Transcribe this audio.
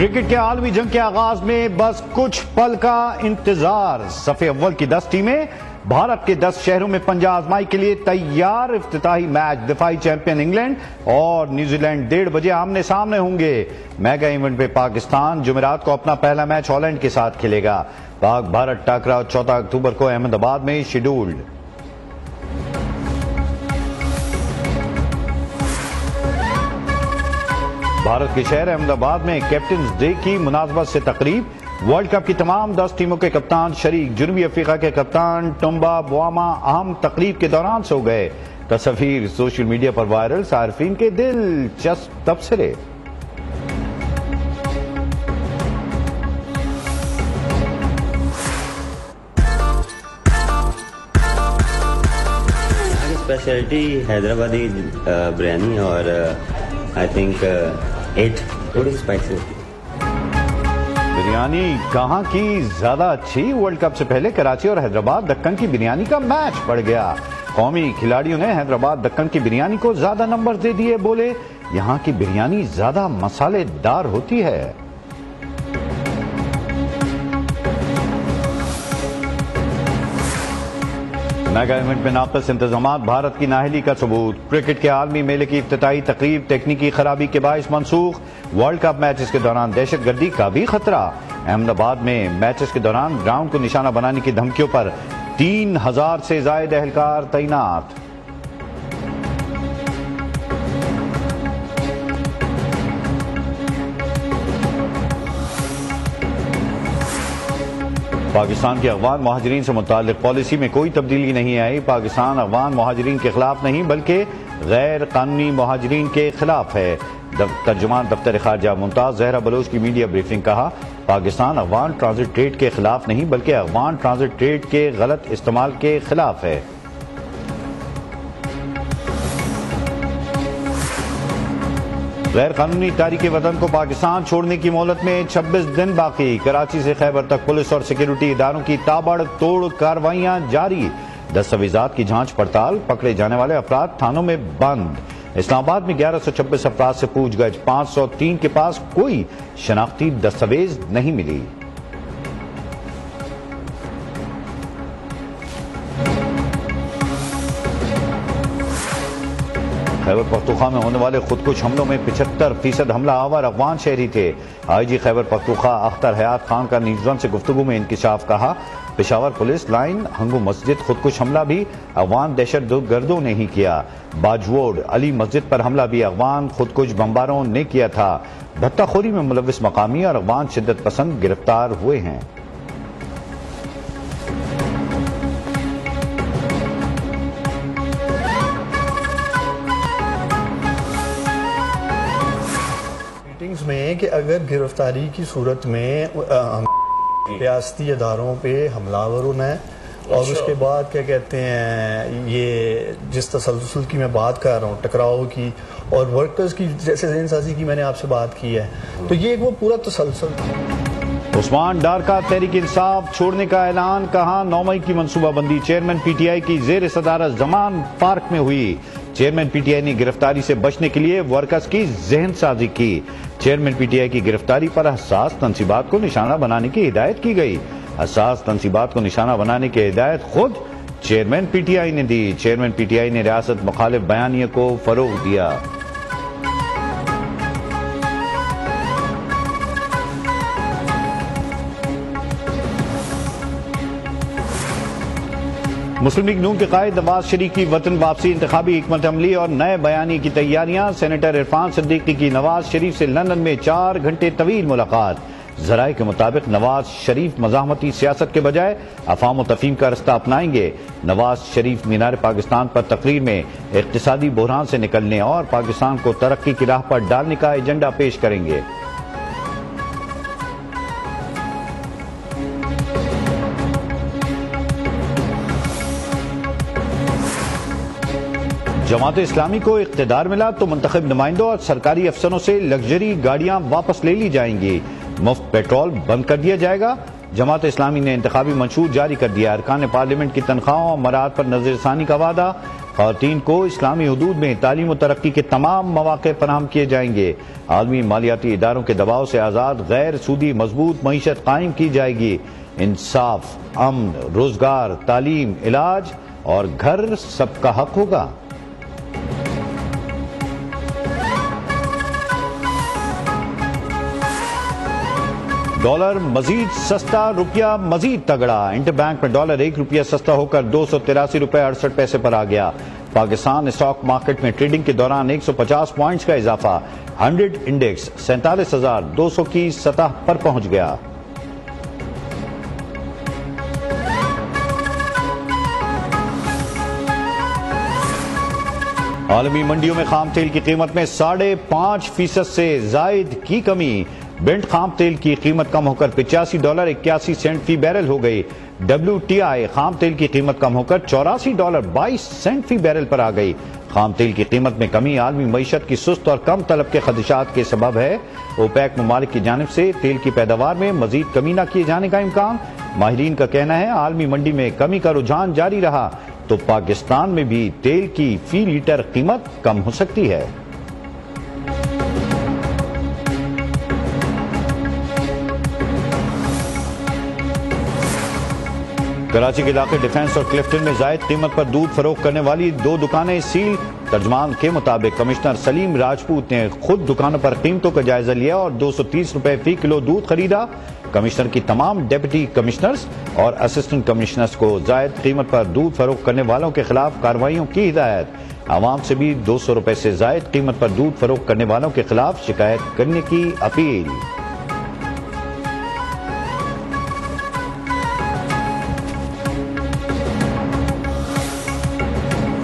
Cricket के आलमी जंग के आगाज में बस कुछ पल का इंतजार। सफ़े अव्वल की 10 टीमें भारत के 10 शहरों में पंजा आजमाई के लिए तैयार। इफ्तिताही मैच दिफाई चैंपियन इंग्लैंड और न्यूजीलैंड 1:30 बजे आमने सामने होंगे। मेगा इवेंट में पाकिस्तान जुमेरात को अपना पहला मैच हॉलैंड के साथ खेलेगा। पाक भारत टकराव 14 अक्टूबर को अहमदाबाद में शेड्यूल्ड। भारत के शहर अहमदाबाद में कैप्टन्स डे की मुनासबत से तकरीब। वर्ल्ड कप की तमाम 10 टीमों के कप्तान शरीक। जनूबी अफ्रीका के कप्तान टुम्बा बुआमा अहम तकरीब के दौरान सो गए। तस्वीर सोशल मीडिया पर वायरल, सार्फिन के दिलचस्प तबसरे। स्पेशलिटी हैदराबादी बिरयानी और आई थिंक 8 थोड़ी स्पाइसी। बिरयानी कहां की ज्यादा अच्छी? वर्ल्ड कप से पहले कराची और हैदराबाद दक्कन की बिरयानी का मैच पड़ गया। कौमी खिलाड़ियों ने हैदराबाद दक्कन की बिरयानी को ज्यादा नंबर दे दिए। बोले यहां की बिरयानी ज्यादा मसालेदार होती है। मेगा इवेंट में नाक़िस इंतजामात भारत की नाअहली का सबूत। क्रिकेट के आलमी मेले की इफ्तिताई तकरीब तकनीकी खराबी के बाइस मनसूख। वर्ल्ड कप मैचेस के दौरान दहशतगर्दी का भी खतरा। अहमदाबाद में मैचेस के दौरान ग्राउंड को निशाना बनाने की धमकियों पर 3000 से ज्यादा एहलकार तैनात। पाकिस्तान के अफगान महाजरीन से मुताल्लिक पॉलिसी में कोई तब्दीली नहीं आई। पाकिस्तान अफगान महाजरीन के खिलाफ नहीं बल्कि गैर कानूनी महाजरीन के खिलाफ है। तर्जुमान दफ्तर खारजा मुमताज जहरा बलोच की मीडिया ब्रीफिंग। कहा पाकिस्तान अफगान ट्रांजिट ट्रेड के खिलाफ नहीं बल्कि अफगान ट्रांजिट ट्रेड के गलत इस्तेमाल के खिलाफ है। गैर कानूनी तारीके वतन को पाकिस्तान छोड़ने की मोहलत में 26 दिन बाकी। कराची से खैबर तक पुलिस और सिक्योरिटी इदारों की ताबड़तोड़ कार्रवाइयां जारी। दस्तावेजात की जांच पड़ताल। पकड़े जाने वाले अफराद थानों में बंद। इस्लामाबाद में 1126 अफराद से पूछगछ। 503 के पास कोई शनाख्ती दस्तावेज नहीं मिली। खैबर पख्तूनख्वा में होने वाले खुदकुश हमलों में 75% हमला आवर अफगान शहरी थे। आईजी खैबर पख्तूनख्वा अख्तर हयात खान का न्यूज़1 से गुफ्तगू में इंकिशाफ। कहा पेशावर पुलिस लाइन हंगू मस्जिद खुदकुश हमला भी अफगान दहशतगर्दों ने ही किया। बाजवोड अली मस्जिद पर हमला भी अफगान खुदकुश बमबारों ने किया था। भत्ताखोरी में मुलविस मकामी और अफगान शिद्दत पसंद गिरफ्तार हुए हैं। में कि अगर गिरफ्तारी की सूरत में रियासती अदारों पे हमलावरों ने और उसके बाद क्या कहते हैं ये जिस तसलसल की मैं बात कर रहा हूँ टकराव की और वर्कर्स की जैसे ज़हनसाजी की मैंने आपसे बात की है तो ये वो पूरा तसलसल। उस्मान डार का तहरीक इंसाफ छोड़ने का ऐलान। कहा 9 मई की मनसूबाबंदी। चेयरमैन पीटीआई की जेर सदारत जमान पार्क में हुई। चेयरमैन पीटीआई ने गिरफ्तारी से बचने के लिए वर्कर्स की जहनसाजी की। चेयरमैन पीटीआई की गिरफ्तारी पर हसास तंसीबात को निशाना बनाने की हिदायत की गई। हसास तंसीबात को निशाना बनाने की हिदायत खुद चेयरमैन पीटीआई ने दी। चेयरमैन पीटीआई ने रियासत मुखालिफ बयानिए को फरोग दिया। मुस्लिम लीग नून के कायद नवाज शरीफ की वतन वापसी, इंतखाबी हिकमत अमली और नए बयानी की तैयारियां। सेनेटर इरफान सिद्दीकी की नवाज शरीफ से लंदन में 4 घंटे तवील मुलाकात। जराये के मुताबिक नवाज शरीफ मज़ाहमती सियासत के बजाय अफाम व तफहीम का रास्ता अपनाएंगे। नवाज शरीफ मीनार पाकिस्तान पर तकरीर में इक्तिसादी बहरान से निकलने और पाकिस्तान को तरक्की की राह पर डालने का एजेंडा पेश करेंगे। जमात इस्लामी को इख्तिदार मिला तो मुंतखब नुमाइंदों और सरकारी अफसरों से लग्जरी गाड़ियां वापस ले ली जाएंगी। मुफ्त पेट्रोल बंद कर दिया जाएगा। जमात इस्लामी ने इंतखाबी मंशूर जारी कर दिया। अरकान पार्लियामेंट की तनख्वाहों और मराहत पर नजरसानी का वादा। ख़वातीन को इस्लामी हुदूद में तालीम और तरक्की के तमाम मौक़े फराहम किए जाएंगे। आलमी मालियाती इदारों के दबाव से आज़ाद गैर सूदी मजबूत मईशत कायम की जाएगी। इंसाफ, अमन, रोजगार, तालीम, इलाज और घर सबका हक होगा। डॉलर मजीद सस्ता, रुपया मजीद तगड़ा। इंटरबैंक में डॉलर ₹1 सस्ता होकर ₹283.68 पर आ गया। पाकिस्तान स्टॉक मार्केट में ट्रेडिंग के दौरान 150 पॉइंट्स का इजाफा। 100 इंडेक्स 47,200 की सतह पर पहुंच गया। आलमी मंडियों में खाम तेल की कीमत में 5.5% से जायद की कमी। ब्रेंट खाम तेल की कीमत कम होकर $85.81 फी बैरल हो गई। WTI खाम तेल की कीमत कम होकर $84.22 फी बैरल पर आ गई। खाम तेल की कीमत में कमी आलमी मईशत की सुस्त और कम तलब के खदशात के सबब है। ओपेक ममालिक की जानिब से तेल की पैदावार में मजीद कमी न किए जाने का इम्कान। माहिरीन का कहना है आलमी मंडी में कमी का रुझान जारी रहा तो पाकिस्तान में भी तेल की फी लीटर कीमत कम हो सकती है। कराची के इलाके डिफेंस और क्लिफ्टन में जायद कीमत पर दूध फरोख्त करने वाली 2 दुकानें सील। तर्जमान के मुताबिक कमिश्नर सलीम राजपूत ने खुद दुकानों पर कीमतों का जायजा लिया और ₹230 फी किलो दूध खरीदा। कमिश्नर की तमाम डिप्टी कमिश्नर्स और असिस्टेंट कमिश्नर्स को जायद कीमत पर दूध फरोख्त करने वालों के खिलाफ कार्रवाइयों की हिदायत। आवाम से भी ₹200 से जायद कीमत पर दूध फरोख्त करने वालों के खिलाफ शिकायत करने की अपील।